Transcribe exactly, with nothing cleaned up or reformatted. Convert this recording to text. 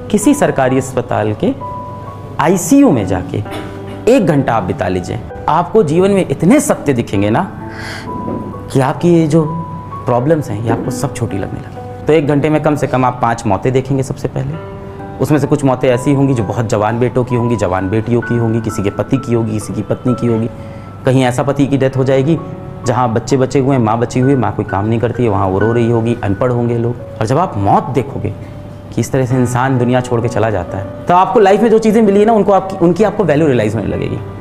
किसी सरकारी अस्पताल के आईसीयू में जाके एक घंटा आप बिता लीजिए, आपको जीवन में इतने सत्य दिखेंगे ना कि आपकी ये जो प्रॉब्लम्स हैं ये आपको सब छोटी लगने लगी। तो एक घंटे में कम से कम आप पांच मौतें देखेंगे। सबसे पहले उसमें से कुछ मौतें ऐसी होंगी जो बहुत जवान बेटों की होंगी, जवान बेटियों की होंगी, किसी के पति की होगी, किसी की पत्नी की होगी। कहीं ऐसा पति की डेथ हो जाएगी जहाँ बच्चे बचे हुए हैं, माँ बची हुई, माँ कोई काम नहीं करती है, वहाँ वो रो रही होगी, अनपढ़ होंगे लोग। और जब आप मौत देखोगे कि इस तरह से इंसान दुनिया छोड़ के चला जाता है, तो आपको लाइफ में जो चीज़ें मिली है ना उनको आपकी उनकी आपको वैल्यू रियलाइज़ होने लगेगी।